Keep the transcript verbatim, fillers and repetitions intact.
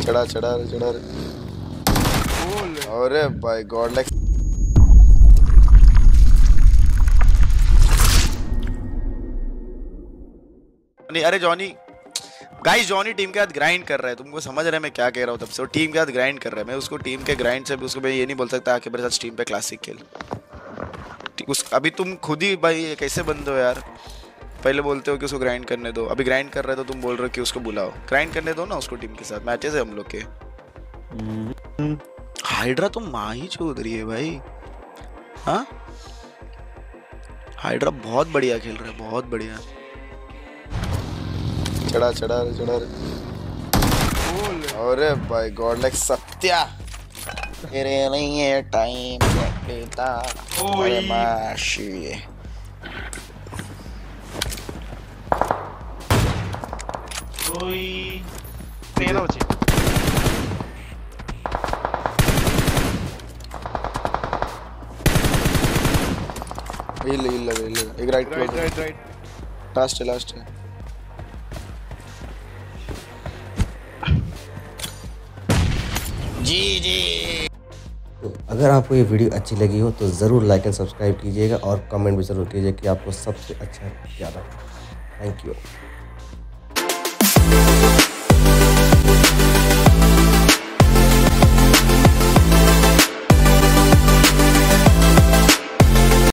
चढ़ा चढ़ा चढ़ा। अरे भाई गॉड लाइक। नहीं अरे जॉनी गाइस, जॉनी टीम के साथ ग्राइंड कर रहा है। तुमको समझ रहे हैं मैं क्या कह रहा हूँ? तब से वो टीम के साथ ग्राइंड कर रहा है। मैं उसको टीम के ग्राइंड से भी उसको मैं ये नहीं बोल सकता कि मेरे साथ स्ट्रीम पे क्लासिक खेल। उस अभी तुम खुद ही भाई कैसे बंदे हो यार? पहले बोलते हो कि उसको ग्राइंड करने दो, अभी ग्राइंड कर रहे हो तो तुम बोल रहे हो कि उसको बुलाओ। ग्राइंड करने दो ना उसको, टीम के साथ मैचेस है हम लोग के। हाइड्रा तो माँ ही चौधरी है भाई। हाँ हाइड्रा बहुत बढ़िया खेल रहा है, बहुत बढ़िया। चढ़ा चढ़ा चढ़ा। अरे भाई गॉड लाइक सत्या तेरे नहीं है टाइम लेता। अरे माशी ओई तेरा बचे। हिल हिल लगे हिल एक right right right right last है लास्ट है। जी जी। तो अगर आपको ये वीडियो अच्छी लगी हो तो ज़रूर लाइक एंड सब्सक्राइब कीजिएगा और कमेंट भी ज़रूर कीजिए कि आपको सबसे अच्छा क्या लगा। Thank you.